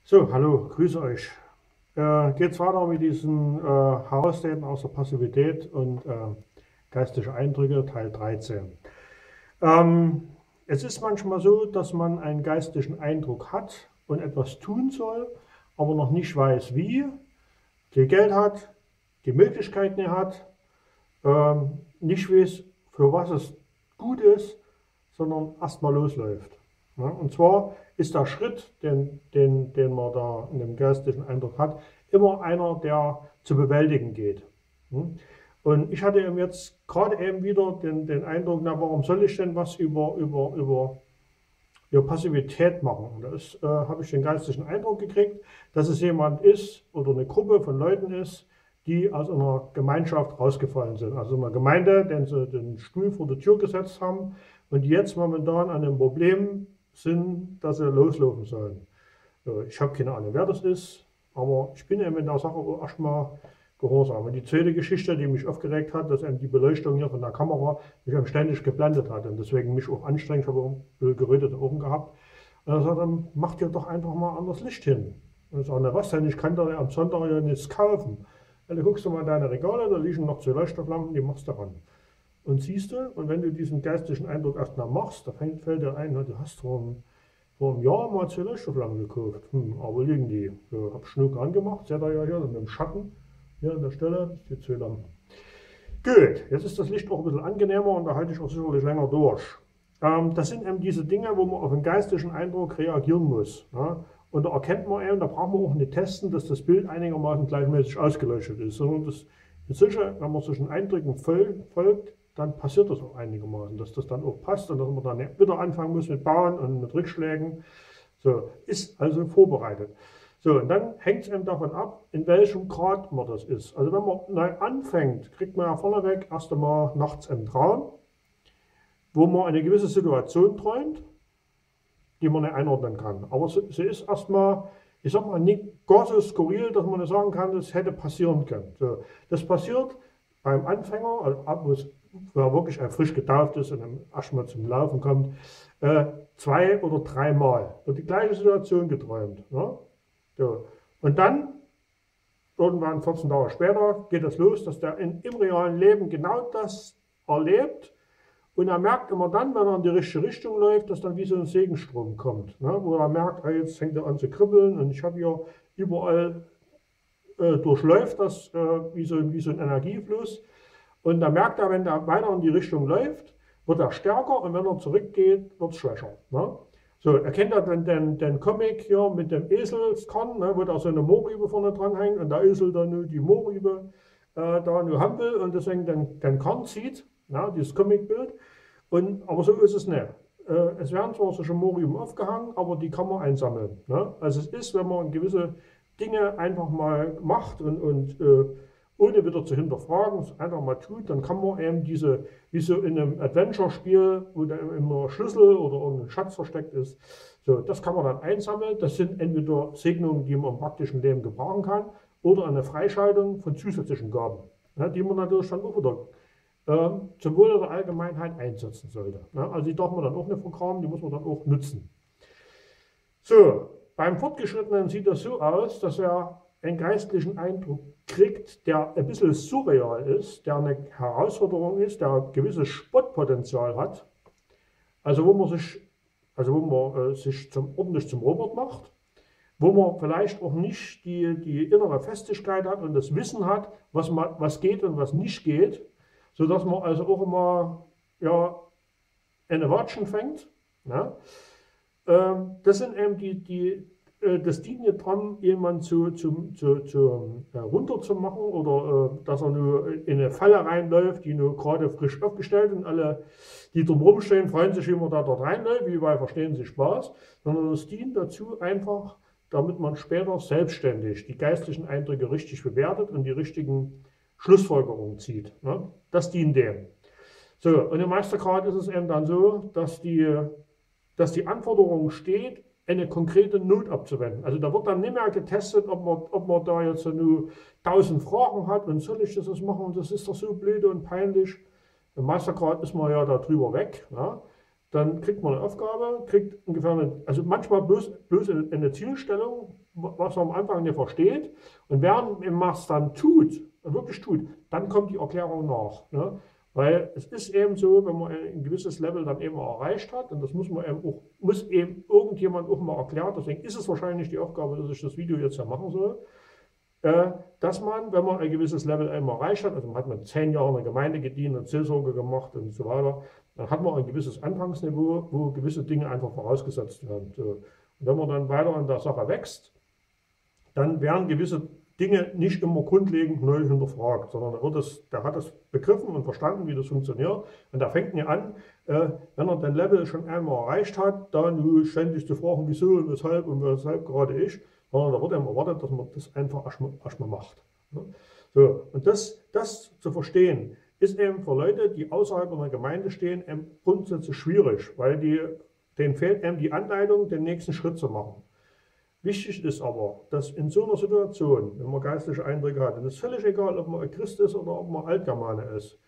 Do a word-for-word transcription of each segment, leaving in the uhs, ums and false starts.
So, hallo, grüße euch. Äh, geht's weiter mit diesen äh, Herausreden aus der Passivität und äh, geistige Eindrücke, Teil dreizehn. Ähm, es ist manchmal so, dass man einen geistigen Eindruck hat und etwas tun soll, aber noch nicht weiß, wie, viel Geld hat, die Möglichkeiten er hat, ähm, nicht weiß, für was es gut ist, sondern erstmal losläuft. Ja, und zwar ist der Schritt, den, den, den man da in dem geistlichen Eindruck hat, immer einer, der zu bewältigen geht. Hm? Und ich hatte eben jetzt gerade eben wieder den, den Eindruck, na, warum soll ich denn was über, über, über, über Passivität machen? Und da äh, habe ich den geistlichen Eindruck gekriegt, dass es jemand ist oder eine Gruppe von Leuten ist, die aus einer Gemeinschaft rausgefallen sind. Also einer Gemeinde, den sie den Stuhl vor die Tür gesetzt haben und die jetzt momentan an dem Problem sind, dass sie loslaufen sollen. Ich habe keine Ahnung, wer das ist, aber ich bin eben in der Sache auch erstmal gehorsam. Und die zweite Geschichte, die mich aufgeregt hat, dass eben die Beleuchtung hier von der Kamera mich eben ständig geblendet hat und deswegen mich auch anstrengend, ich habe auch gerötete Augen gehabt. Und er sagt, dann macht ihr doch einfach mal anderes Licht hin. Und ich sage, na was denn, ich kann da am Sonntag ja nichts kaufen. Und dann guckst du mal in deine Regale, da liegen noch zwei Leuchtstofflampen, die machst du ran. Und siehst du, und wenn du diesen geistigen Eindruck erstmal machst, da fällt, fällt dir ein, du hast vor einem, vor einem Jahr mal zwei Leuchtstofflampen gekauft. Hm, aber liegen die? Ja, hab Schnuck angemacht, seht ihr ja hier, mit dem Schatten, hier an der Stelle, die zwei Lampen. Gut, jetzt ist das Licht auch ein bisschen angenehmer und da halte ich auch sicherlich länger durch. Ähm, das sind eben diese Dinge, wo man auf einen geistigen Eindruck reagieren muss. Ja? Und da erkennt man eben, da braucht man auch nicht testen, dass das Bild einigermaßen gleichmäßig ausgeleuchtet ist, sondern das, solche, wenn man solchen Eindrücken folgt, dann passiert das auch einigermaßen, dass das dann auch passt und dass man dann wieder anfangen muss mit Bauen und mit Rückschlägen. So, ist also vorbereitet. So, und dann hängt es eben davon ab, in welchem Grad man das ist. Also wenn man neu anfängt, kriegt man ja vorneweg erst einmal nachts einen Traum, wo man eine gewisse Situation träumt, die man nicht einordnen kann. Aber sie, sie ist erstmal, ich sag mal, nicht gar so skurril, dass man nicht sagen kann, das hätte passieren können. So, das passiert beim Anfänger, also wer wirklich ein frisch getauft ist und erstmal zum Laufen kommt, äh, zwei oder dreimal wird die gleiche Situation geträumt. Ne? So. Und dann, irgendwann vierzehn Tage später, geht es das los, dass der in, im realen Leben genau das erlebt. Und er merkt immer dann, wenn er in die richtige Richtung läuft, dass dann wie so ein Segenstrom kommt. Ne? Wo er merkt, ah, jetzt fängt er an zu kribbeln und ich habe hier überall äh, durchläuft das äh, wie, so, wie so ein Energiefluss. Und dann merkt er, wenn er weiter in die Richtung läuft, wird er stärker und wenn er zurückgeht, wird es schwächer. Ne? So, er kennt ja den, den, den Comic hier mit dem Eselskorn, ne, wo da so eine Mohrrübe vorne dran hängt und der Esel dann nur die Mohrrübe äh, da nur haben will und deswegen den, den Korn zieht, ja, dieses Comicbild. Und, aber so ist es nicht. Äh, es werden zwar solche Mohrrüben aufgehangen, aber die kann man einsammeln. Ne? Also es ist, wenn man gewisse Dinge einfach mal macht und, und äh, ohne wieder zu hinterfragen, es einfach mal tut, dann kann man eben diese, wie so in einem Adventure-Spiel, wo da immer Schlüssel oder irgendein Schatz versteckt ist, so, das kann man dann einsammeln. Das sind entweder Segnungen, die man im praktischen Leben gebrauchen kann, oder eine Freischaltung von zusätzlichen Gaben, ne, die man natürlich dann auch wieder äh, zum Wohle der Allgemeinheit einsetzen sollte. Ne? Also die darf man dann auch nicht vergraben, die muss man dann auch nutzen. So, beim Fortgeschrittenen sieht das so aus, dass er einen geistlichen Eindruck kriegt, der ein bisschen surreal ist, der eine Herausforderung ist, der ein gewisses Spottpotenzial hat, also wo man sich, also wo man, äh, sich zum, ordentlich zum Robot macht, wo man vielleicht auch nicht die, die innere Festigkeit hat und das Wissen hat, was, man, was geht und was nicht geht, sodass man also auch immer ja, eine Watschen fängt. Ne? Ähm, das sind eben die, die das dient nicht daran, jemanden zu, zu, zu, zu, äh, runterzumachen oder äh, dass er nur in eine Falle reinläuft, die nur gerade frisch aufgestellt und alle, die drumherum stehen, freuen sich, wie man da dort reinläuft, wie bei Verstehen Sie Spaß, sondern es dient dazu einfach, damit man später selbstständig die geistlichen Eindrücke richtig bewertet und die richtigen Schlussfolgerungen zieht. Ne? Das dient dem. So, und im Meistergrad ist es eben dann so, dass die, dass die Anforderung steht, eine konkrete Not abzuwenden. Also da wird dann nicht mehr getestet, ob man, ob man da jetzt nur tausend Fragen hat und soll ich das jetzt machen und das ist doch so blöde und peinlich. Im Meistergrad ist man ja da drüber weg. Ja. dann kriegt man eine Aufgabe, kriegt ungefähr eine, also manchmal bloß, bloß eine Zielstellung, was man am Anfang nicht versteht. Und während man es dann tut, wirklich tut, dann kommt die Erklärung nach. Ne? Weil es ist eben so, wenn man ein gewisses Level dann eben erreicht hat, und das muss man eben auch, muss eben irgendjemand auch mal erklären, deswegen ist es wahrscheinlich die Aufgabe, dass ich das Video jetzt ja machen soll, äh, dass man, wenn man ein gewisses Level einmal erreicht hat, also man hat man zehn Jahre in der Gemeinde gedient und Seelsorge gemacht und so weiter, dann hat man ein gewisses Anfangsniveau, wo gewisse Dinge einfach vorausgesetzt werden. So. Und wenn man dann weiter an der Sache wächst, dann werden gewisse Dinge nicht immer grundlegend neu hinterfragt, sondern er wird das, der hat das begriffen und verstanden, wie das funktioniert. Und da fängt mir an, äh, wenn er den Level schon einmal erreicht hat, dann ständig zu fragen, wieso und weshalb und weshalb gerade ich, sondern da wird ihm erwartet, dass man das einfach erstmal, erstmal macht. Ne? So, und das, das zu verstehen, ist eben für Leute, die außerhalb einer Gemeinde stehen, eben grundsätzlich schwierig, weil die, denen fehlt eben die Anleitung, den nächsten Schritt zu machen. Wichtig ist aber, dass in so einer Situation, wenn man geistliche Eindrücke hat, und es ist völlig egal, ob man ein Christ ist oder ob man Altgermane ist,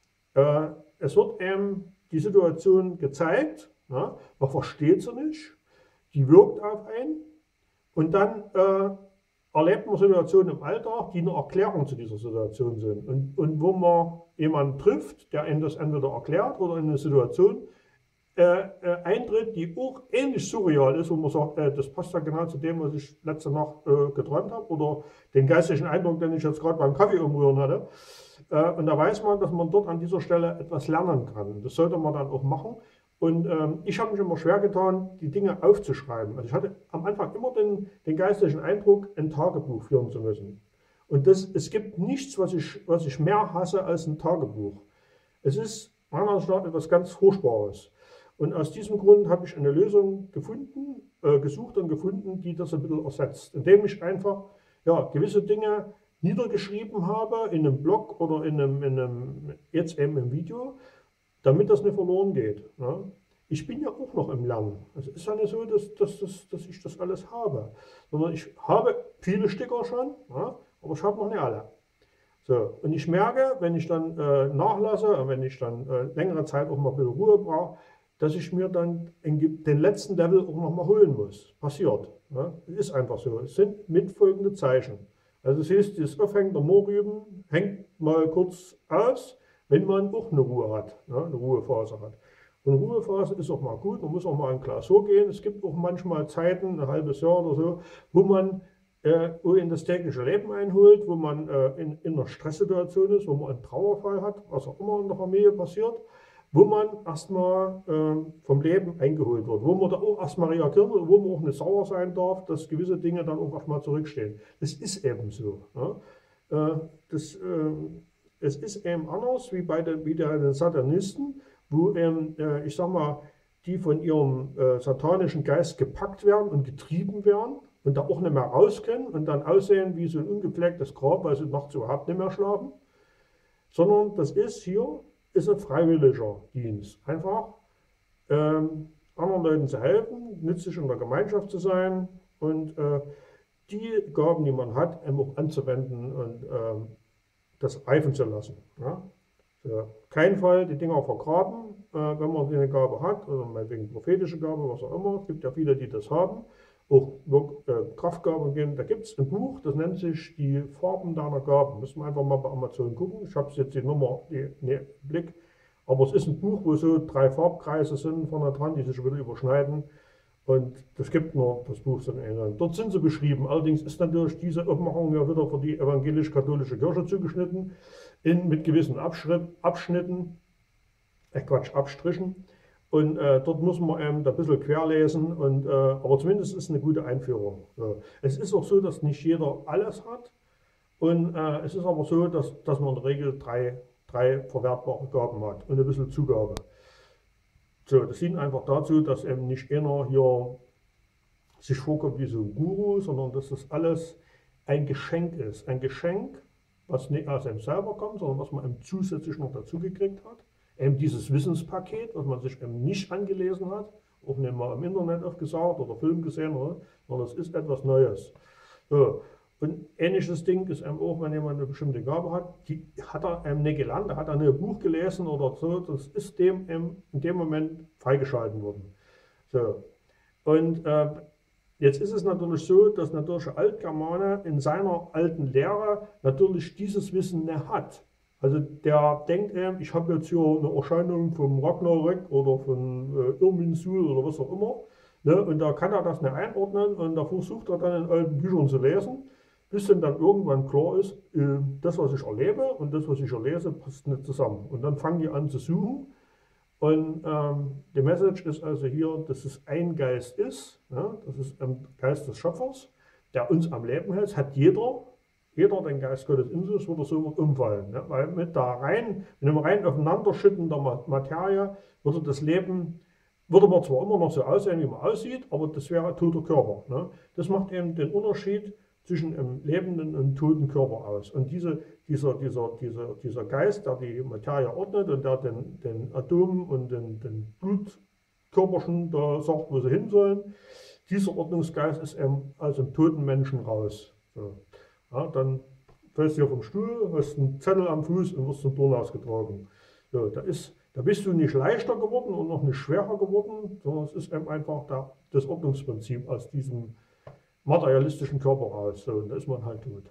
äh, es wird eben die Situation gezeigt, ja, man versteht sie nicht, die wirkt auf einen und dann äh, erlebt man Situationen im Alltag, die eine Erklärung zu dieser Situation sind. Und, und wo man jemanden trifft, der einem das entweder erklärt oder in eine Situation Äh, äh, eintritt, die auch ähnlich surreal ist, wo man sagt, äh, das passt ja genau zu dem, was ich letzte Nacht äh, geträumt habe, oder den geistigen Eindruck, den ich jetzt gerade beim Kaffee umrühren hatte. Äh, und da weiß man, dass man dort an dieser Stelle etwas lernen kann. Das sollte man dann auch machen. Und ähm, ich habe mich immer schwer getan, die Dinge aufzuschreiben. Also ich hatte am Anfang immer den, den geistigen Eindruck, ein Tagebuch führen zu müssen. Und das, es gibt nichts, was ich, was ich mehr hasse als ein Tagebuch. Es ist meiner Meinung nach etwas ganz Furchtbares. Und aus diesem Grund habe ich eine Lösung gefunden, äh, gesucht und gefunden, die das ein bisschen ersetzt. Indem ich einfach ja, gewisse Dinge niedergeschrieben habe in einem Blog oder in einem, in einem jetzt eben im Video, damit das nicht verloren geht. Ja. Ich bin ja auch noch im Lernen. Es ist ja nicht so, dass, dass, dass, dass ich das alles habe, sondern ich habe viele Sticker schon, ja, aber ich habe noch nicht alle. So, und ich merke, wenn ich dann äh, nachlasse, und wenn ich dann äh, längere Zeit auch mal ein bisschen Ruhe brauche, dass ich mir dann den letzten Level auch nochmal holen muss. Passiert. Ja? Ist einfach so. Es sind mitfolgende Zeichen. Also das heißt, das Aufhängen der Mohrrüben hängt mal kurz aus, wenn man auch eine Ruhe hat, ja? Eine Ruhephase hat. Und eine Ruhephase ist auch mal gut, man muss auch mal in Klausur gehen. Es gibt auch manchmal Zeiten, ein halbes Jahr oder so, wo man äh, in das tägliche Leben einholt, wo man äh, in, in einer Stresssituation ist, wo man einen Trauerfall hat, was auch immer in der Familie passiert, wo man erstmal äh, vom Leben eingeholt wird, wo man da auch erstmal reagieren wird, wo man auch nicht sauer sein darf, dass gewisse Dinge dann auch erstmal zurückstehen. Das ist eben so. Ja? Äh, das, äh, es ist eben anders wie bei den, wie den Satanisten, wo eben, äh, ich sag mal, die von ihrem äh, satanischen Geist gepackt werden und getrieben werden und da auch nicht mehr raus können und dann aussehen wie so ein ungepflegtes Grab, weil sie nachts überhaupt nicht mehr schlafen. Sondern das ist hier, ist ein freiwilliger Dienst. Einfach ähm, anderen Leuten zu helfen, nützlich in der Gemeinschaft zu sein und äh, die Gaben, die man hat, eben auch anzuwenden und ähm, das reifen zu lassen. Ja? So, kein Fall die Dinger vergraben, äh, wenn man eine Gabe hat, oder meinetwegen prophetische Gabe, was auch immer. Es gibt ja viele, die das haben. Auch äh, Kraftgaben geben. Da gibt es ein Buch, das nennt sich Die Farben deiner Gaben. Müssen wir einfach mal bei Amazon gucken. Ich habe jetzt die Nummer die, nee, im Blick. Aber es ist ein Buch, wo so drei Farbkreise sind vorne dran, die sich wieder überschneiden. Und das gibt nur das Buch in England. Dort sind sie beschrieben. Allerdings ist natürlich diese Aufmachung ja wieder für die evangelisch-katholische Kirche zugeschnitten, in, mit gewissen Abschnitt, Abschnitten, äh Quatsch, Abstrichen. Und äh, dort muss man eben ein bisschen querlesen, und, äh, aber zumindest ist es eine gute Einführung. Ja. Es ist auch so, dass nicht jeder alles hat. Und äh, es ist aber so, dass, dass man in der Regel drei, drei verwertbare Gaben hat und ein bisschen Zugabe. So, das dient einfach dazu, dass eben nicht einer hier sich vorkommt wie so ein Guru, sondern dass das alles ein Geschenk ist. Ein Geschenk, was nicht aus einem selber kommt, sondern was man eben zusätzlich noch dazu gekriegt hat. Eben dieses Wissenspaket, was man sich eben nicht angelesen hat, auch nicht mal im Internet aufgesaugt oder Film gesehen hat, sondern es ist etwas Neues. So. Und ähnliches Ding ist eben auch, wenn jemand eine bestimmte Gabe hat, die hat er eben nicht gelernt, da hat er ein Buch gelesen oder so, das ist dem eben in dem Moment freigeschalten worden. So. Und äh, jetzt ist es natürlich so, dass natürlich der Altgermane in seiner alten Lehre natürlich dieses Wissen nicht hat. Also der denkt eben, ich habe jetzt hier eine Erscheinung vom Ragnarök oder von äh, Irminsul oder was auch immer. Ne, und da kann er das nicht einordnen und da versucht er dann in alten Büchern zu lesen, bis dann, dann irgendwann klar ist, äh, das, was ich erlebe und das, was ich erlese, passt nicht zusammen. Und dann fangen die an zu suchen. Und ähm, die Message ist also hier, dass es ein Geist ist, ja, das ist ein Geist des Schöpfers, der uns am Leben hält, hat jeder, jeder den Geist Gottes in sich, würde so umfallen. Ja, weil mit der rein, mit einem rein Aufeinanderschütten der Materie würde das Leben, würde man zwar immer noch so aussehen, wie man aussieht, aber das wäre ein toter Körper. Ne? Das macht eben den Unterschied zwischen einem lebenden und toten Körper aus. Und diese, dieser, dieser, dieser, dieser Geist, der die Materie ordnet und der den, den Atomen und den, den Blutkörperchen da sagt, wo sie hin sollen, dieser Ordnungsgeist ist eben aus dem toten Menschen raus. So. Ja, dann fällst du hier vom Stuhl, hast einen Zettel am Fuß und wirst zum Turn ausgetragen. So, da, ist, da bist du nicht leichter geworden und noch nicht schwerer geworden, sondern es ist eben einfach der, das Ordnungsprinzip aus diesem materialistischen Körper raus. So, und da ist man halt tot.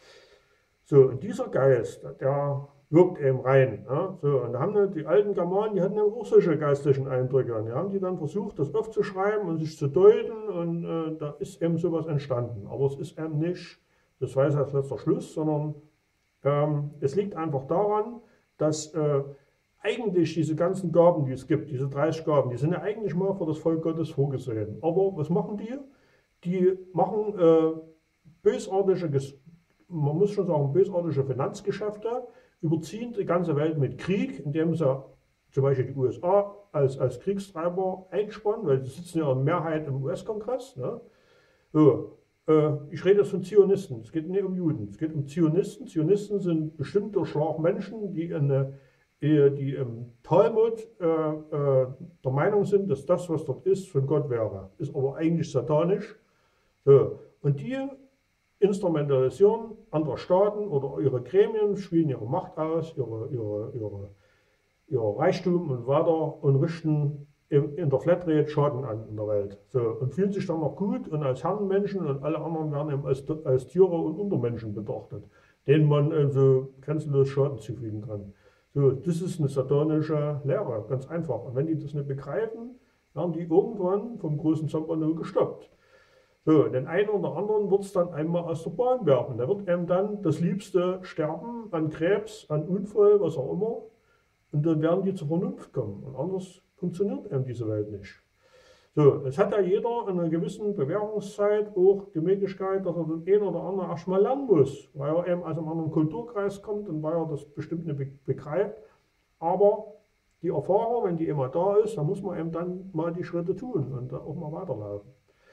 So, und dieser Geist, der wirkt eben rein. Ja, so, und da haben die alten Germanen, die hatten eben auch solche geistlichen Eindrücke. Und die haben die dann versucht, das aufzuschreiben und sich zu deuten. Und äh, da ist eben sowas entstanden. Aber es ist eben nicht, das weiß ich als letzter Schluss, sondern ähm, es liegt einfach daran, dass äh, eigentlich diese ganzen Gaben, die es gibt, diese dreißig Gaben, die sind ja eigentlich mal für das Volk Gottes vorgesehen. Aber was machen die? Die machen äh, bösartige, man muss schon sagen, bösartige Finanzgeschäfte, überziehen die ganze Welt mit Krieg, indem sie zum Beispiel die U S A als, als Kriegstreiber einspannen, weil sie sitzen ja in Mehrheit im U S-Kongress. Ne? So, äh, ich rede jetzt von Zionisten, es geht nicht um Juden, es geht um Zionisten. Zionisten sind bestimmte Schlag Menschen, die, eine, die im Talmud äh, äh, der Meinung sind, dass das, was dort ist, von Gott wäre. Ist aber eigentlich satanisch. So. Und die instrumentalisieren andere Staaten oder ihre Gremien, spielen ihre Macht aus, ihre, ihre, ihre, ihre Reichtum und weiter und richten in, in der Flatrate Schaden an in der Welt. So. Und fühlen sich dann noch gut und als Herrenmenschen und alle anderen werden eben als, als Tiere und Untermenschen betrachtet, denen man also grenzenlos Schaden zufügen kann. So, das ist eine satanische Lehre, ganz einfach. Und wenn die das nicht begreifen, werden die irgendwann vom großen Zampano gestoppt. So, den einen oder anderen wird es dann einmal aus der Bahn werfen. Der wird eben dann das Liebste sterben, an Krebs, an Unfall, was auch immer. Und dann werden die zur Vernunft kommen. Und anders funktioniert eben diese Welt nicht. So, es hat ja jeder in einer gewissen Bewährungszeit auch die Möglichkeit, dass er den einen oder anderen erstmal lernen muss, weil er eben aus einem anderen Kulturkreis kommt und weil er das bestimmt nicht begreift. Aber die Erfahrung, wenn die immer da ist, dann muss man eben dann mal die Schritte tun und da auch mal weiterlaufen.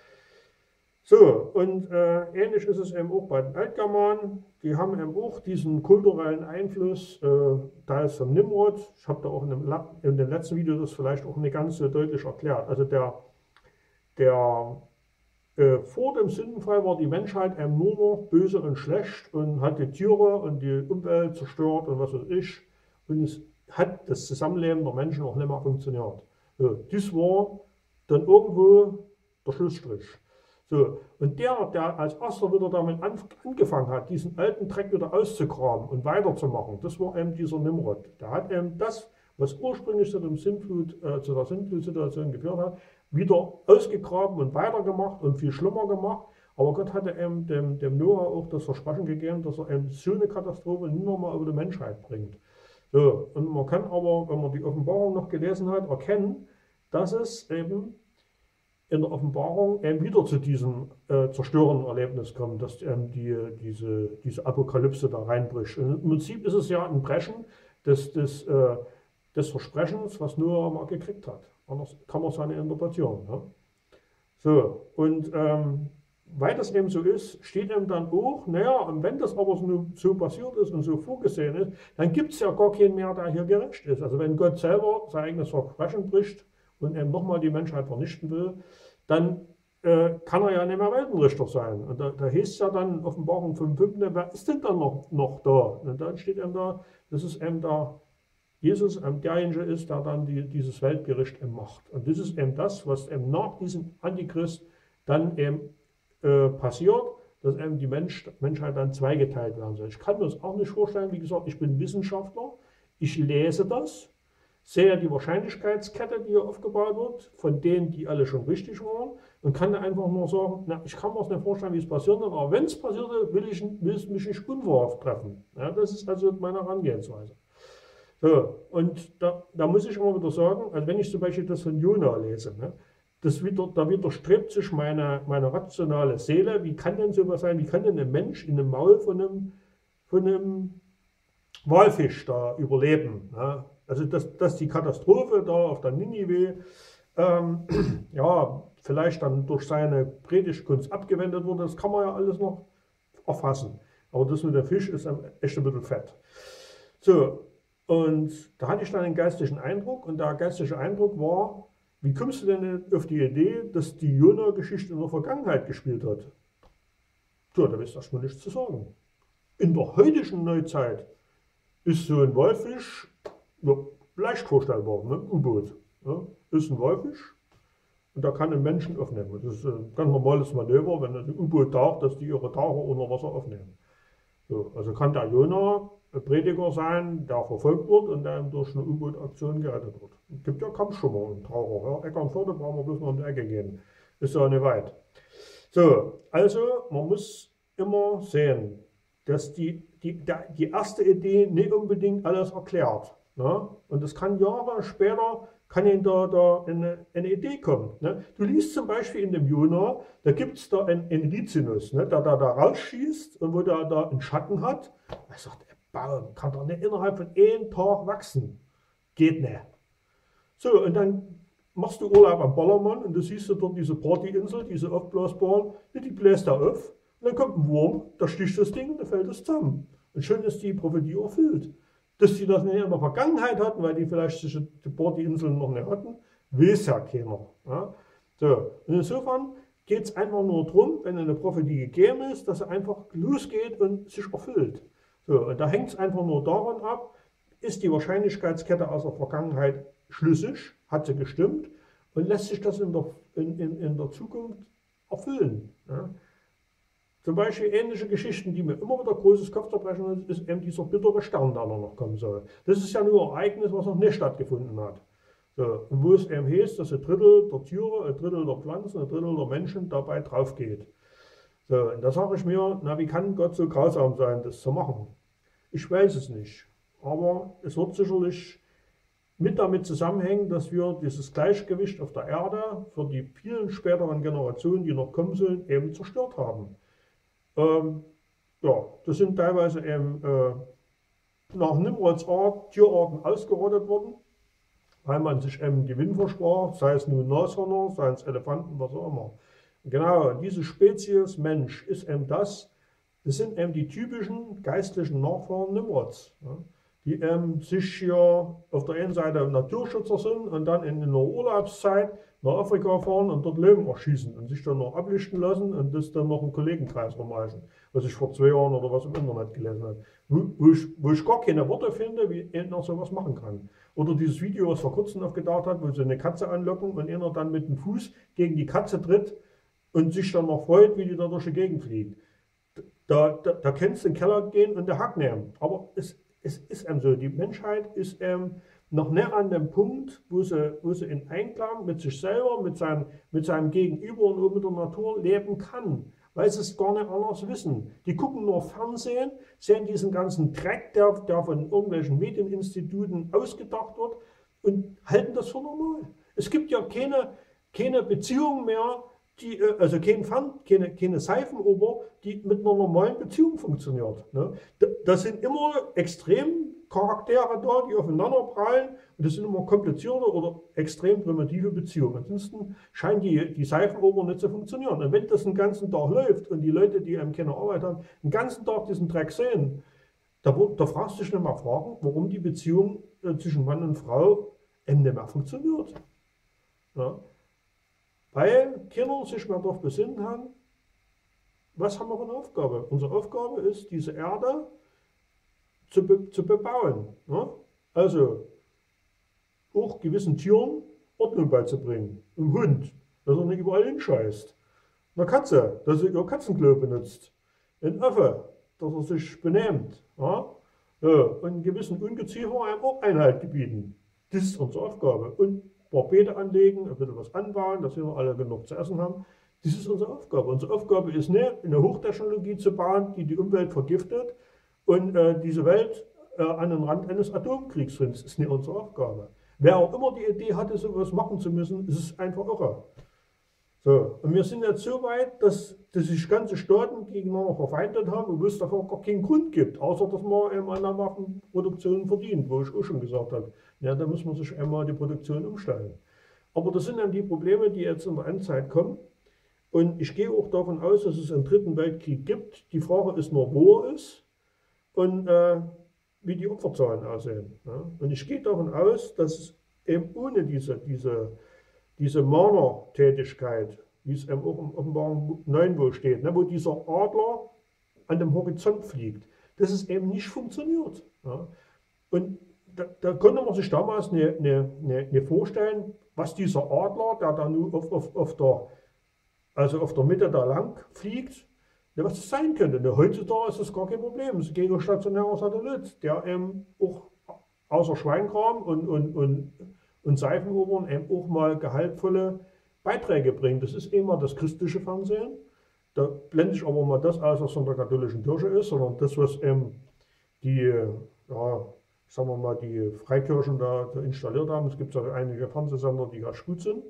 So, und äh, ähnlich ist es eben auch bei den Altgermanen. Die haben eben auch diesen kulturellen Einfluss, äh, teils von Nimrod. Ich habe da auch in dem, in dem letzten Video das vielleicht auch nicht ganz so deutlich erklärt. Also der, der äh, vor dem Sündenfall war die Menschheit eben nur noch böse und schlecht und hat die Tiere und die Umwelt zerstört und was weiß ich. Und es hat das Zusammenleben der Menschen auch nicht mehr funktioniert. So, das war dann irgendwo der Schlussstrich. So, und der, der als erster wieder damit angefangen hat, diesen alten Dreck wieder auszugraben und weiterzumachen, das war eben dieser Nimrod. Der hat eben das, was ursprünglich zu, dem Sintflut, äh, zu der Sintflutsituation geführt hat, wieder ausgegraben und weitergemacht und viel schlimmer gemacht. Aber Gott hatte eben dem, dem Noah auch das Versprechen gegeben, dass er eben so eine Katastrophe nie nochmal über die Menschheit bringt. So, und man kann aber, wenn man die Offenbarung noch gelesen hat, erkennen, dass es eben in der Offenbarung eben wieder zu diesem äh, zerstörenden Erlebnis kommt, dass ähm, die, diese, diese Apokalypse da reinbricht. Und im Prinzip ist es ja ein Brechen des, des, äh, des Versprechens, was Noah mal gekriegt hat. Anders kann man seine Interpretation. Ja? So, und ähm, weil das eben so ist, steht eben dann auch, naja, und wenn das aber so, so passiert ist und so vorgesehen ist, dann gibt es ja gar keinen mehr, der hier gerecht ist. Also wenn Gott selber sein eigenes Versprechen bricht und eben nochmal die Menschheit vernichten will, dann äh, kann er ja nicht mehr Weltenrichter sein. Und da, da hieß es ja dann Offenbarung fünf Punkt fünf, wer ist denn dann noch, noch da? Und dann steht eben da, das ist eben der Jesus, ähm, derjenige ist, der dann die, dieses Weltgericht ähm, macht. Und das ist eben das, was eben nach diesem Antichrist dann eben äh, passiert, dass eben die Mensch, Menschheit dann zweigeteilt werden soll. Ich kann mir das auch nicht vorstellen, wie gesagt, ich bin Wissenschaftler, ich lese das, sehe die Wahrscheinlichkeitskette, die hier aufgebaut wird, von denen, die alle schon richtig waren, und kann einfach nur sagen, na, ich kann mir das nicht vorstellen, wie es passiert wird, aber wenn es passierte, will, ich, will es mich nicht unwahrhaft treffen. Ja, das ist also meine Herangehensweise. So, und da, da muss ich immer wieder sagen, also wenn ich zum Beispiel das von Jona lese, ne, das wieder, da widerstrebt sich meine, meine rationale Seele. Wie kann denn sowas sein? Wie kann denn ein Mensch in einem Maul von einem, von einem Walfisch da überleben? Ne? Also dass, dass die Katastrophe da auf der Ninive ähm, ja, vielleicht dann durch seine Predigtkunst abgewendet wurde, das kann man ja alles noch erfassen. Aber das mit dem Fisch ist echt ein bisschen fett. So, und da hatte ich dann einen geistigen Eindruck, und der geistige Eindruck war, wie kommst du denn auf die Idee, dass die Jona-Geschichte in der Vergangenheit gespielt hat? So, da ist erstmal nichts zu sagen. In der heutigen Neuzeit ist so ein Walfisch ja, leicht vorstellbar, ne? U-Boot. Ja? Ist ein Walfisch und da kann ein Menschen aufnehmen. Das ist ein ganz normales Manöver, wenn ein U-Boot taucht, dass die ihre Taucher unter Wasser aufnehmen. So, also kann der Jona ein Prediger sein, der verfolgt wird und der durch eine U-Boot-Aktion gerettet wird. Es gibt ja Kampfschwimmer und Taucher. Ja? Eckernförde brauchen wir bloß noch um die Ecke gehen. Ist ja nicht weit. So, also man muss immer sehen, dass die, die, die erste Idee nicht unbedingt alles erklärt. Ne? Und es kann Jahre später, kann Ihnen da, da eine, eine Idee kommen. Ne? Du liest zum Beispiel in dem Jona, da gibt es da einen, einen Rizinus, ne? der da, da rausschießt und wo der da einen Schatten hat. Er sagt, der Baum kann doch nicht innerhalb von einem Tag wachsen. Geht nicht. So, und dann machst du Urlaub am Ballermann und du siehst du dort diese Partyinsel, diese aufblasbaren, die bläst da auf. Und dann kommt ein Wurm, da sticht das Ding und dann fällt es zusammen. Und schon ist die Prophetie erfüllt. Dass die das nicht in der Vergangenheit hatten, weil die vielleicht die Partyi-Inseln noch nicht hatten, weiß ja keiner. Ja? So. Und insofern geht es einfach nur darum, wenn eine Prophetie gegeben ist, dass sie einfach losgeht und sich erfüllt. So. Und da hängt es einfach nur daran ab, ist die Wahrscheinlichkeitskette aus der Vergangenheit schlüssig, hat sie gestimmt und lässt sich das in der, in, in, in der Zukunft erfüllen. Ja? Zum Beispiel ähnliche Geschichten, die mir immer wieder großes Kopfzerbrechen ist, ist eben dieser bittere Stern, der noch kommen soll. Das ist ja nur ein Ereignis, was noch nicht stattgefunden hat. So, und wo es eben heißt, dass ein Drittel der Tiere, ein Drittel der Pflanzen, ein Drittel der Menschen dabei drauf geht. So, und da sage ich mir, na, wie kann Gott so grausam sein, das zu machen? Ich weiß es nicht. Aber es wird sicherlich mit damit zusammenhängen, dass wir dieses Gleichgewicht auf der Erde für die vielen späteren Generationen, die noch kommen sollen, eben zerstört haben. Ähm, ja, das sind teilweise eben äh, nach Nimrods Art Tierarten ausgerottet worden, weil man sich eben Gewinn versprach, sei es nun Nashörner, sei es Elefanten, was auch immer. Genau, diese Spezies Mensch ist eben das, das sind eben die typischen geistlichen Nachfahren Nimrods, ja, die ähm, sich hier auf der einen Seite Naturschützer sind und dann in einer Urlaubszeit nach Afrika fahren und dort Löwen erschießen und sich dann noch ablichten lassen und das dann noch im Kollegenkreis rumreichen, was ich vor zwei Jahren oder was im Internet gelesen habe, wo, wo, ich, wo ich gar keine Worte finde, wie einer sowas machen kann. Oder dieses Video, was vor kurzem aufgetaucht hat, wo sie eine Katze anlocken und einer dann mit dem Fuß gegen die Katze tritt und sich dann noch freut, wie die da durch die Gegend fliegt. Da, da, da kannst du in den Keller gehen und den Hack nehmen. Aber es, es ist eben so, die Menschheit ist ähm, noch näher an dem Punkt, wo sie, wo sie in Einklang mit sich selber, mit seinem, mit seinem Gegenüber und auch mit der Natur leben kann, weil sie es gar nicht anders wissen. Die gucken nur Fernsehen, sehen diesen ganzen Dreck, der, der von irgendwelchen Medieninstituten ausgedacht wird und halten das für normal. Es gibt ja keine, keine Beziehung mehr, die, also kein Fern, keine, keine Seifenoper, die mit einer normalen Beziehung funktioniert. Ne? Das sind immer extrem Charaktere da, die aufeinander prallen und das sind immer komplizierte oder extrem primitive Beziehungen. Ansonsten scheint die, die Seifenoper nicht zu funktionieren. Und wenn das den ganzen Tag läuft und die Leute, die eben keine Arbeit haben, den ganzen Tag diesen Dreck sehen, da, da fragst du dich nicht mal fragen, warum die Beziehung äh, zwischen Mann und Frau eben nicht mehr funktioniert. Ja? Weil Kinder sich mehr darauf besinnt haben, was haben wir für eine Aufgabe? Unsere Aufgabe ist, diese Erde zu, be zu bebauen. Ne? Also auch gewissen Tieren Ordnung beizubringen. Einem Hund, dass er nicht überall hinscheißt. Eine Katze, dass er ihr Katzenklo benutzt. Ein Affe, dass er sich benehmt. Ja? Ja, und gewissen Ungeziefer einem auch Einhalt gebieten. Das ist unsere Aufgabe. Und ein paar Beete anlegen, ein bisschen was anbauen, dass wir alle genug zu essen haben. Das ist unsere Aufgabe. Unsere Aufgabe ist nicht, eine Hochtechnologie zu bauen, die die Umwelt vergiftet und äh, diese Welt äh, an den Rand eines Atomkriegs bringt. Das ist nicht unsere Aufgabe. Wer auch immer die Idee hatte, sowas machen zu müssen, ist es einfach irre. So, und wir sind jetzt so weit, dass, dass sich ganze Staaten gegeneinander verfeindet haben, obwohl es dafür gar keinen Grund gibt, außer dass man eben an der Waffenproduktion verdient, wo ich auch schon gesagt habe, ja, da muss man sich einmal die Produktion umstellen. Aber das sind dann die Probleme, die jetzt in der Endzeit kommen. Und ich gehe auch davon aus, dass es einen dritten Weltkrieg gibt. Die Frage ist nur, wo er ist und äh, wie die Opferzahlen aussehen. Ja? Und ich gehe davon aus, dass es eben ohne diese, diese diese Mahner-Tätigkeit, wie es eben auch im Offenbarung neun wohl steht, ne, wo dieser Adler an dem Horizont fliegt, dass es eben nicht funktioniert. Ja. Und da, da konnte man sich damals eine, eine, eine vorstellen, was dieser Adler, der da nur auf, auf, auf, der, also auf der Mitte da lang fliegt, ne, was das sein könnte. Ne, heutzutage ist das gar kein Problem. Es ist ein geostationärer Satellit, der eben auch außer Schweinkram und, und, und und Seifenobern eben auch mal gehaltvolle Beiträge bringt. Das ist immer das christliche Fernsehen. Da blende ich aber mal das aus, was von der katholischen Kirche ist, sondern das, was eben die, ja, sagen wir mal, die Freikirchen da, da installiert haben. Es gibt ja einige Fernsehsender, die ganz gut sind.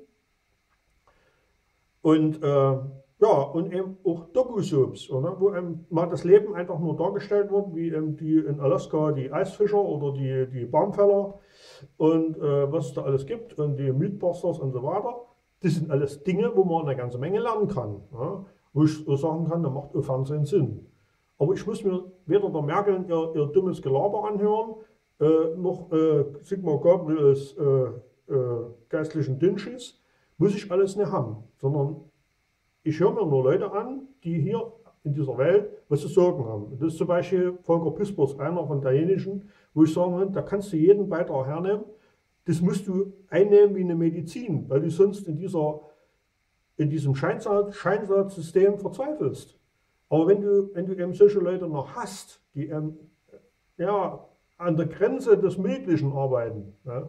Und äh, ja, und eben auch Doku-Soaps, oder? Wo eben mal das Leben einfach nur dargestellt wird, wie eben die in Alaska die Eisfischer oder die, die Baumfäller und äh, was es da alles gibt und die Mythbusters und so weiter. Das sind alles Dinge, wo man eine ganze Menge lernen kann. Ja? Wo ich so sagen kann, da macht auch Fernsehen Sinn. Aber ich muss mir weder der Merkel ihr, ihr dummes Gelaber anhören, äh, noch äh, Sigmar Gabriels äh, äh, geistlichen Dünnschiss, muss ich alles nicht haben, sondern ich höre mir nur Leute an, die hier in dieser Welt was zu sagen haben. Das ist zum Beispiel Volker Pispers, einer von derjenigen, wo ich sagen kann, da kannst du jeden Beitrag hernehmen. Das musst du einnehmen wie eine Medizin, weil du sonst in, dieser, in diesem Scheinsatzsystem verzweifelst. Aber wenn du, wenn du eben solche Leute noch hast, die ähm, ja, an der Grenze des Möglichen arbeiten, ja,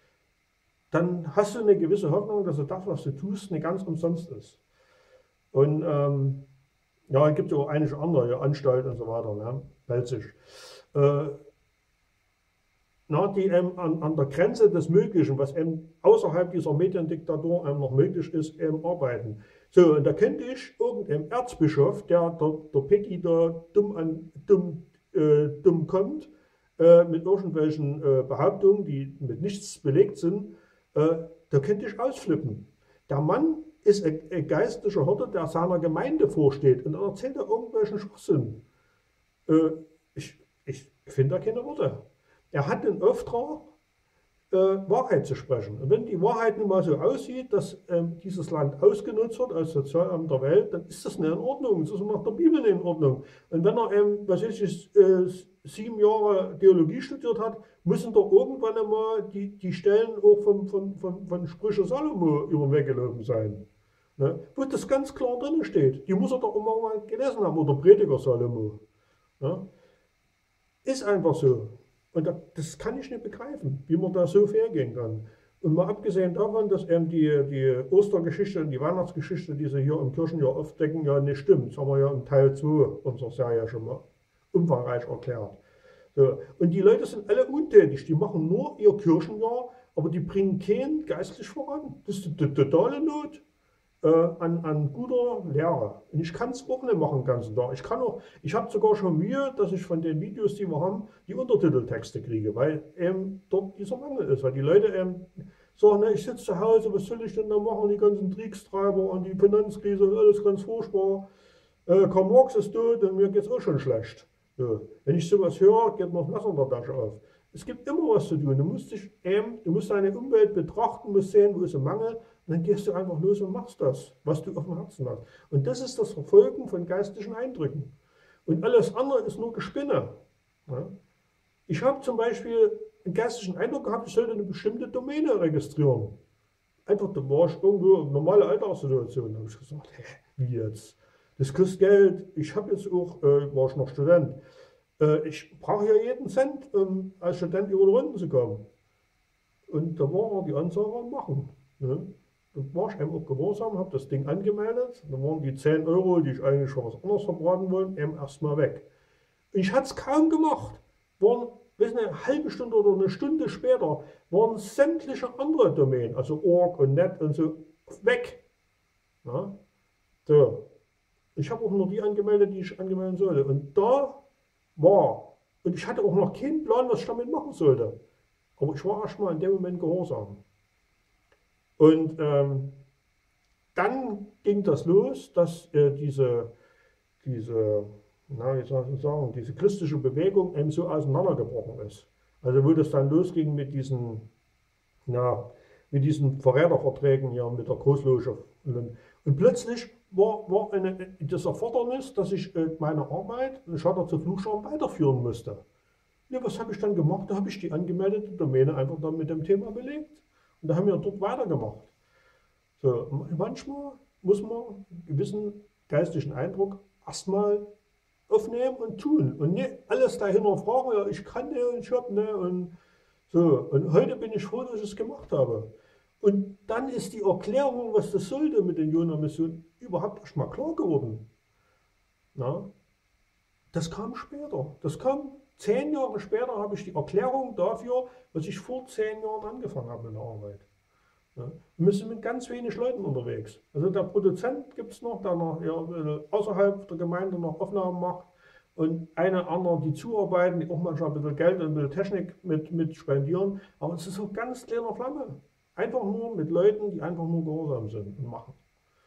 dann hast du eine gewisse Hoffnung, dass das, was du tust, nicht ganz umsonst ist. Und ähm, ja, es gibt ja auch einige andere, ja, Anstalten und so weiter, ne? Belzig. Äh, na, die eben an, an der Grenze des Möglichen, was eben außerhalb dieser Mediendiktatur eben noch möglich ist, eben arbeiten. So, und da könnte ich irgendeinem Erzbischof, der der, der Peggy da dumm, an, dumm, äh, dumm kommt, äh, mit irgendwelchen äh, Behauptungen, die mit nichts belegt sind, äh, da könnte ich ausflippen. Der Mann ist ein, ein geistlicher Hirte, der seiner Gemeinde vorsteht und er erzählt da irgendwelchen Schwachsinn. Äh, ich ich finde da keine Worte. Er hat den Auftrag, äh, Wahrheit zu sprechen. Und wenn die Wahrheit nun mal so aussieht, dass ähm, dieses Land ausgenutzt wird als Sozialamt der Welt, dann ist das nicht in Ordnung. Das ist nach der Bibel nicht in Ordnung. Und wenn er ähm, was weiß ich, äh, sieben Jahre Theologie studiert hat, müssen doch irgendwann einmal die, die Stellen auch von, von, von, von Sprüche Salomo über den Weg gelaufen sein. Ne? Wo das ganz klar drin steht. Die muss er doch immer mal gelesen haben, oder Prediger Salomo. Ne? Ist einfach so. Und das kann ich nicht begreifen, wie man da so fair kann. Und mal abgesehen davon, dass eben die, die Ostergeschichte und die Weihnachtsgeschichte, die sie hier im Kirchenjahr aufdecken, ja nicht stimmt. Das haben wir ja in Teil zwei unserer Serie schon mal umfangreich erklärt. So. Und die Leute sind alle untätig, die machen nur ihr Kirchenjahr, aber die bringen keinen geistlich voran. Das ist die totale Not äh, an, an guter Lehre. Und ich kann es auch nicht machen den ganzen Tag. Ich kann auch, ich habe sogar schon Mühe, dass ich von den Videos, die wir haben, die Untertiteltexte kriege, weil eben dort dieser Mangel ist. Weil die Leute eben sagen, ne, ich sitze zu Hause, was soll ich denn da machen? Die ganzen Kriegstreiber und die Finanzkrise und alles ganz furchtbar. Äh, Karl Marx ist tot und mir geht es auch schon schlecht. So. Wenn ich sowas höre, geht mir das Messer in der Tasche auf. Es gibt immer was zu tun. Du musst, dich, ähm, du musst deine Umwelt betrachten, musst sehen, wo ist ein Mangel. Und dann gehst du einfach los und machst das, was du auf dem Herzen hast. Und das ist das Verfolgen von geistigen Eindrücken. Und alles andere ist nur Gespinne. Ja? Ich habe zum Beispiel einen geistigen Eindruck gehabt, ich sollte eine bestimmte Domäne registrieren. Einfach, da war ich irgendwo eine normale Alltagssituation. Da habe ich gesagt, hä, wie jetzt? Das kostet Geld. Ich habe jetzt auch, äh, war ich noch Student, äh, ich brauche ja jeden Cent, um als Student über die Runden zu kommen. Und da war die Ansage machen. Ne? Da war ich eben auch gehorsam, habe das Ding angemeldet. Da waren die zehn Euro, die ich eigentlich schon was anderes verbraten wollte, eben erstmal weg. Und ich hatte es kaum gemacht. Waren, weiß nicht, eine halbe Stunde oder eine Stunde später, waren sämtliche andere Domänen, also org und net und so, weg. Ja? So. Ich habe auch nur die angemeldet, die ich anmelden sollte. Und da war, und ich hatte auch noch keinen Plan, was ich damit machen sollte. Aber ich war erstmal in dem Moment gehorsam. Und ähm, dann ging das los, dass äh, diese, diese, na, wie soll ich sagen, diese christliche Bewegung eben so auseinandergebrochen ist. Also wo das dann losging mit diesen, na, mit diesen Verräterverträgen hier mit der Großloge. Und, und plötzlich war, war eine, das Erfordernis, dass ich äh, meine Arbeit, ich hatte zur Flugscham weiterführen musste. Ja, was habe ich dann gemacht? Da habe ich die angemeldete Domäne einfach dann mit dem Thema belegt. Und da haben wir dort weitergemacht. So, manchmal muss man einen gewissen geistigen Eindruck erstmal aufnehmen und tun. Und nicht alles dahinter fragen, ja, ich kann ne und ich hab ne und so. Und heute bin ich froh, dass ich es gemacht habe. Und dann ist die Erklärung, was das sollte mit den Jona-Missionen, überhaupt erstmal klar geworden. Na? Das kam später. Das kam zehn Jahre später, habe ich die Erklärung dafür, was ich vor zehn Jahren angefangen habe in der Arbeit. Ja. Wir sind mit ganz wenig Leuten unterwegs. Also der Produzent gibt es noch, der noch ja, außerhalb der Gemeinde noch Aufnahmen macht und eine andere, die zuarbeiten, die auch manchmal ein bisschen Geld und ein bisschen Technik mit, mit spendieren. Aber es ist so ganz kleiner Flamme. Einfach nur mit Leuten, die einfach nur gehorsam sind und machen.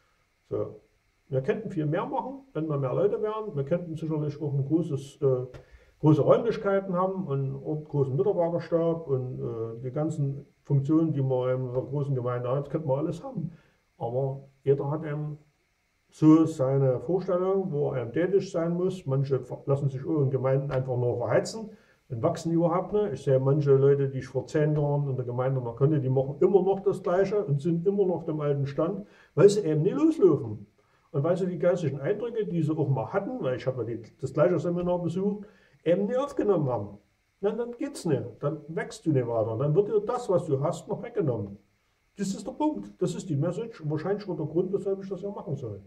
So. Wir könnten viel mehr machen, wenn wir mehr Leute wären. Wir könnten sicherlich auch ein großes, äh, große Räumlichkeiten haben und einen großen Mitarbeiterstab und äh, die ganzen Funktionen, die man in einer großen Gemeinde hat, könnte man alles haben. Aber jeder hat eben so seine Vorstellung, wo er eben tätig sein muss. Manche lassen sich auch in Gemeinden einfach nur verheizen und wachsen überhaupt nicht. Ich sehe manche Leute, die ich vor zehn Jahren in der Gemeinde noch kannte, die machen immer noch das Gleiche und sind immer noch auf dem alten Stand, weil sie eben nie loslaufen. Und weil sie die geistigen Eindrücke, die sie auch mal hatten, weil ich habe ja die, das gleiche Seminar besucht, eben nicht aufgenommen haben. Na, dann geht's nicht, dann wächst du nicht weiter, dann wird dir das, was du hast, noch weggenommen. Das ist der Punkt, das ist die Message und wahrscheinlich schon der Grund, weshalb ich das ja machen soll.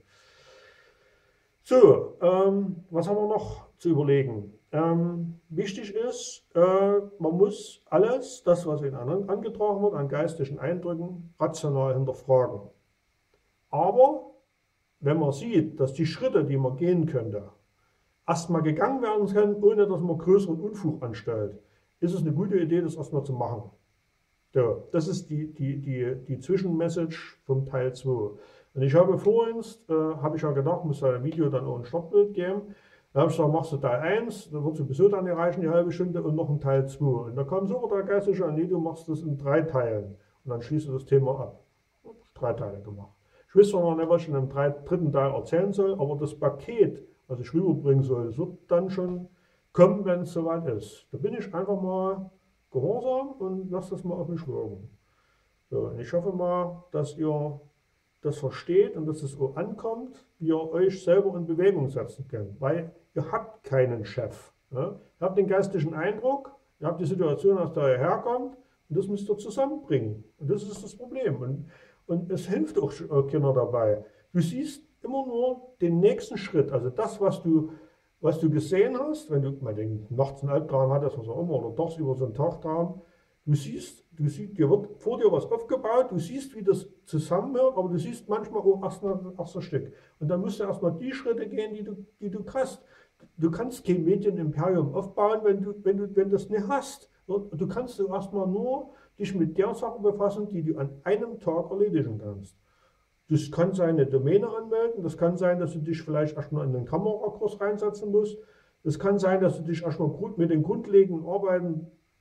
So, ähm, was haben wir noch zu überlegen? Ähm, wichtig ist, äh, man muss alles, das was in anderen angetragen wird, an geistigen Eindrücken, rational hinterfragen. Aber wenn man sieht, dass die Schritte, die man gehen könnte, erstmal gegangen werden können, ohne dass man größeren Unfug anstellt, ist es eine gute Idee, das erstmal zu machen. So, das ist die, die, die, die Zwischenmessage vom Teil zwei. Und ich habe vorhin, äh, habe ich ja gedacht, muss da ein Video dann auch ein Startbild geben. Da habe ich gesagt, machst du Teil eins, da wird sowieso dann nicht reichen, die halbe Stunde, und noch ein Teil zwei. Und da kam so der geistige an, nee, du machst das in drei Teilen. Und dann schließt du das Thema ab. Drei Teile gemacht. Ich weiß zwar noch nicht, was ich in dem dritten Teil erzählen soll, aber das Paket, was ich rüberbringen soll, das wird dann schon kommen, wenn es soweit ist. Da bin ich einfach mal gehorsam und lasse das mal auf mich wirken. So, und ich hoffe mal, dass ihr das versteht und dass es so ankommt, wie ihr euch selber in Bewegung setzen könnt. Weil ihr habt keinen Chef. Ne? Ihr habt den geistigen Eindruck, ihr habt die Situation, aus der ihr herkommt, und das müsst ihr zusammenbringen. Und das ist das Problem. Und, und es hilft auch Kinder dabei. Du siehst immer nur den nächsten Schritt, also das, was du, was du gesehen hast, wenn du mal den nachts einen Albtraum hattest, was auch immer, oder doch über so einen Tagtraum, du siehst, du siehst, dir wird vor dir was aufgebaut, du siehst, wie das zusammenhört, aber du siehst manchmal auch erst ein erstes Stück. Und dann musst du erstmal die Schritte gehen, die du, die du kriegst. Du kannst kein Medienimperium aufbauen, wenn du, wenn du wenn das nicht hast. Du kannst du erstmal nur dich mit der Sache befassen, die du an einem Tag erledigen kannst. Das kann sein, eine Domäne anmelden, das kann sein, dass du dich vielleicht erstmal in den Kamerakurs reinsetzen musst, das kann sein, dass du dich erstmal mit den grundlegenden Arbeiten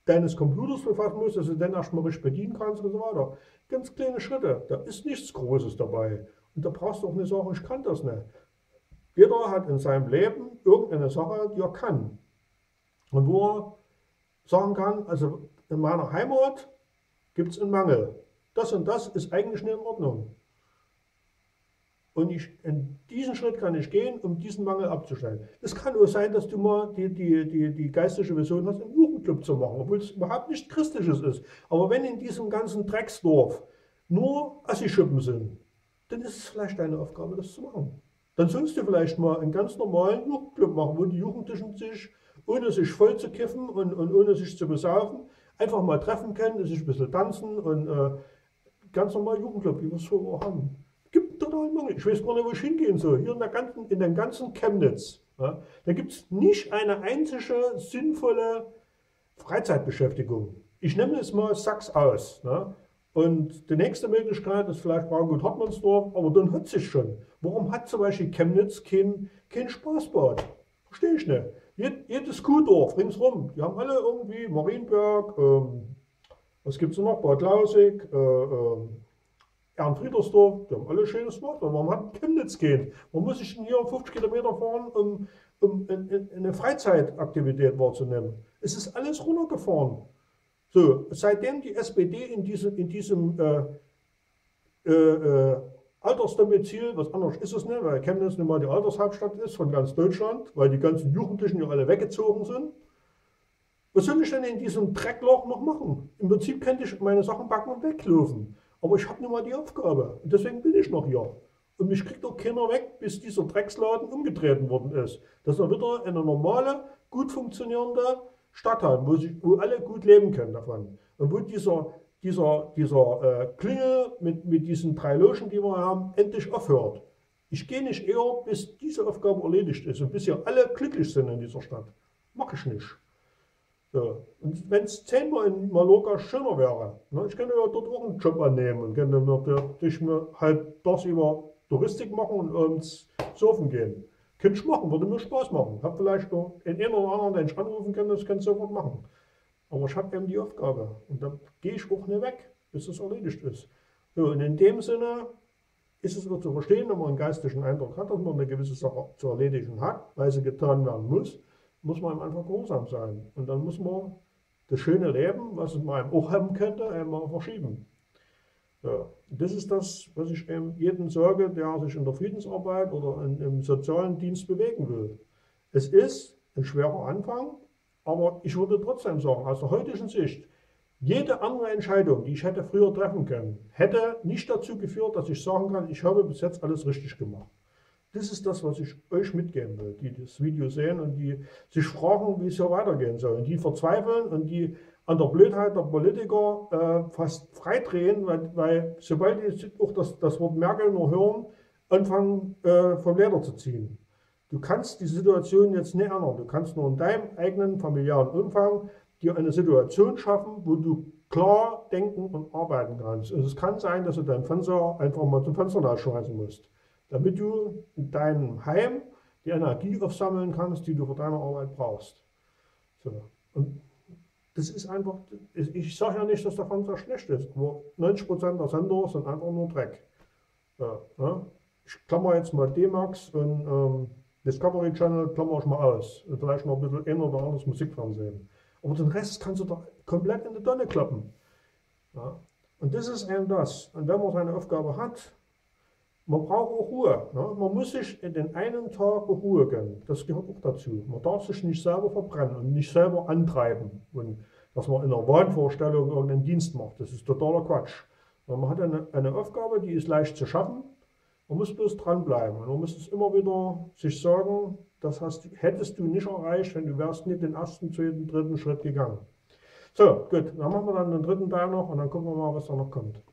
deines Computers befassen musst, dass du den erstmal richtig bedienen kannst und so weiter. Ganz kleine Schritte, da ist nichts Großes dabei. Und da brauchst du auch nicht sagen, ich kann das nicht. Jeder hat in seinem Leben irgendeine Sache, die er kann. Und wo er sagen kann, also in meiner Heimat gibt es einen Mangel. Das und das ist eigentlich nicht in Ordnung. Und ich, in diesen Schritt kann ich gehen, um diesen Mangel abzustellen. Es kann auch sein, dass du mal die, die, die, die geistige Vision hast, einen Jugendclub zu machen, obwohl es überhaupt nicht Christliches ist. Aber wenn in diesem ganzen Drecksdorf nur Assi-Schippen sind, dann ist es vielleicht deine Aufgabe, das zu machen. Dann sollst du vielleicht mal einen ganz normalen Jugendclub machen, wo die Jugendlichen sich, ohne sich voll zu kiffen und, und ohne sich zu besaufen, einfach mal treffen können, sich ein bisschen tanzen und äh, ganz normal Jugendclub, wie wir es so haben. Gibt total Mangel. Ich weiß gar nicht, wo ich hingehen soll. Hier in, der ganzen, in den ganzen Chemnitz, ja, da gibt es nicht eine einzige sinnvolle Freizeitbeschäftigung. Ich nehme jetzt mal Sachs aus. Ne? Und die nächste Möglichkeit ist vielleicht Braungut-Hartmannsdorf, aber dann hat es sich schon. Warum hat zum Beispiel Chemnitz kein, kein Spaßbad? Verstehe ich nicht. Jed, jedes Kuhdorf ringsrum, die haben alle irgendwie Marienberg, ähm, was gibt es noch, Bad Lausig, äh, äh, Ehrenfriedersdorf, die haben alle schönes Wasser. Warum hat Chemnitz gehen? Man muss sich hier fünfzig Kilometer fahren, um, um eine Freizeitaktivität wahrzunehmen. Es ist alles runtergefahren. So, seitdem die S P D in diesem, in diesem äh, äh, äh, Altersdomizil, was anderes ist es nicht, weil Chemnitz nun mal die Altershauptstadt ist von ganz Deutschland, weil die ganzen Jugendlichen ja alle weggezogen sind. Was soll ich denn in diesem Dreckloch noch machen? Im Prinzip könnte ich meine Sachen packen und weglaufen. Aber ich habe nun mal die Aufgabe und deswegen bin ich noch hier. Und mich kriegt auch keiner weg, bis dieser Drecksladen umgetreten worden ist. Dass wir wieder eine normale, gut funktionierende Stadt haben, wo, sich, wo alle gut leben können davon. Und wo dieser, dieser, dieser äh, Klingel mit, mit diesen drei Logen, die wir haben, endlich aufhört. Ich gehe nicht eher, bis diese Aufgabe erledigt ist und bis hier alle glücklich sind in dieser Stadt. Mach ich nicht. So. Und wenn es zehnmal in Mallorca schöner wäre, ne, ich könnte ja dort auch einen Job annehmen und könnte natürlich mir halt das über Touristik machen und abends surfen gehen. Könnte ich machen, würde mir Spaß machen. Habe vielleicht noch einen oder anderen, den ich anrufen kann, das kann ich sofort machen. Aber ich habe eben die Aufgabe und da gehe ich auch nicht weg, bis es erledigt ist. So, und in dem Sinne ist es auch zu verstehen, wenn man einen geistigen Eindruck hat, dass man eine gewisse Sache zu erledigen hat, weil sie getan werden muss, muss man ihm einfach gehorsam sein. Und dann muss man das schöne Leben, was es mal auch haben könnte, einmal verschieben. Ja, das ist das, was ich eben jedem sage, der sich in der Friedensarbeit oder in, im sozialen Dienst bewegen will. Es ist ein schwerer Anfang, aber ich würde trotzdem sagen, aus der heutigen Sicht, jede andere Entscheidung, die ich hätte früher treffen können, hätte nicht dazu geführt, dass ich sagen kann, ich habe bis jetzt alles richtig gemacht. Das ist das, was ich euch mitgeben will, die das Video sehen und die sich fragen, wie es hier weitergehen soll. Und die verzweifeln und die an der Blödheit der Politiker äh, fast freidrehen, weil, weil sobald die auch das, das Wort Merkel nur hören, anfangen äh, vom Leder zu ziehen. Du kannst die Situation jetzt nicht ändern. Du kannst nur in deinem eigenen familiären Umfang dir eine Situation schaffen, wo du klar denken und arbeiten kannst. Und es kann sein, dass du deinen Fernseher einfach mal zum Fenster rausschmeißen musst, damit du in deinem Heim die Energie aufsammeln kannst, die du für deine Arbeit brauchst. So. Und das ist einfach, ich sage ja nicht, dass der Fernseher schlecht ist, aber neunzig Prozent der Sender sind einfach nur Dreck. Ja, ne? Ich klammer jetzt mal D-Max und ähm, Discovery Channel klammer ich mal aus. Und vielleicht noch ein bisschen ein oder anderes Musikfernsehen. Aber den Rest kannst du doch komplett in die Tonne klappen. Ja? Und das ist eben das. Und wenn man seine Aufgabe hat, man braucht auch Ruhe. Ne? Man muss sich in den einen Tag Ruhe gönnen. Das gehört auch dazu. Man darf sich nicht selber verbrennen und nicht selber antreiben. Und dass man in einer Wahnvorstellung irgendeinen Dienst macht. Das ist totaler Quatsch. Man hat eine, eine Aufgabe, die ist leicht zu schaffen. Man muss bloß dranbleiben. Und man muss es immer wieder sich sagen, das hast, hättest du nicht erreicht, wenn du wärst nicht den ersten, zweiten, dritten Schritt gegangen. So, gut. Dann machen wir dann den dritten Teil noch und dann gucken wir mal, was da noch kommt.